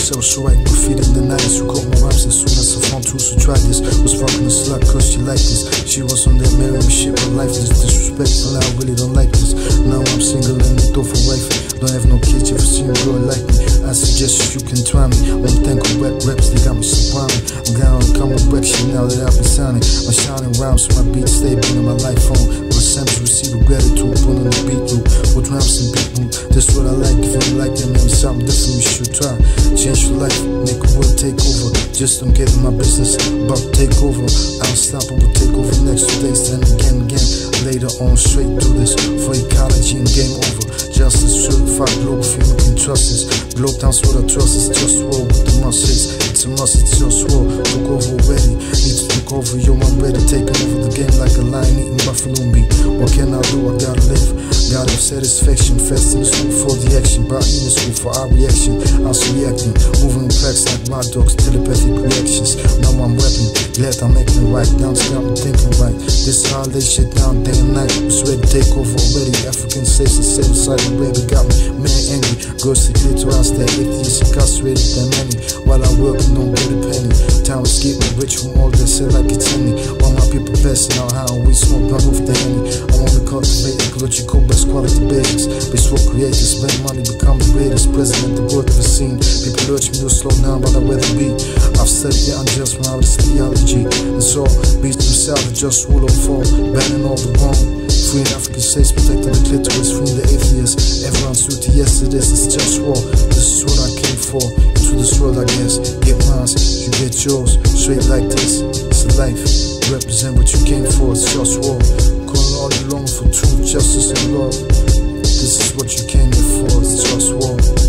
myself, so I graffiti the nights. Who caught my rhymes as soon as I found two, so try this. Was fucking a slut cause she liked this. She was on there marrying me, shit, my life is disrespectful. I really don't like this. Now I'm single and they throw for wife. Don't have no kids, if you see a girl like me, I suggest you can try me. One think of wet reps, they got me surprising. I'm down on common direction now that I've been signing. My shining rhymes, so my beats stay on my life phone. My samples receive a gratitude, pulling the beat loop. With rhymes and beat loop, that's what I like. If you don't like that, maybe something different you should try. Change your life, make a world take over. Just don't get in my business, about to take over. Unstoppable take over next 2 days, then again. Later on, straight do this for ecology and game over. Justice, certified global female can trust this. Globe towns what I trust is just war with the must hits. It's a must, it's just war. Took over already, need to take over, yo, I'm ready. Taking over the game like a lion eating buffalo meat. What can I do? I gotta live. Gotta have satisfaction. Fast in the school for the action. Brought in the school for our reaction. I was reacting, moving tracks like my dogs, telepathic reactions. Now I'm rapping, glad I'm acting right. Down got me thinking right. This how I lay shit down day and night. Was ready to take over already. African slaves and save side of baby got me man angry. Girls secret to us that atheists incarcerated than many. While I work and don't get a penny. Time is getting rich from all that said like it's any. While my people passing out how we smoke not off the henny. I wanna cultivate ecological best quality basics. Bitch for creators, spend money, become the greatest president the world ever seen. People urge me to slow down, but I'd rather be. I've studied the unjust when I was theology. And so beats themselves just rule or fall, banning all the wrong. Freeing African slaves, protecting the clitoris, freeing the atheists. Everyone's duty, yes it is, it's just war. This is what I came for, into this world I guess. Get mine, you get yours, straight like this. It's a life, represent what you came for, it's just war. Calling all you long for truth, justice and love. This is what you came here for, it's just war.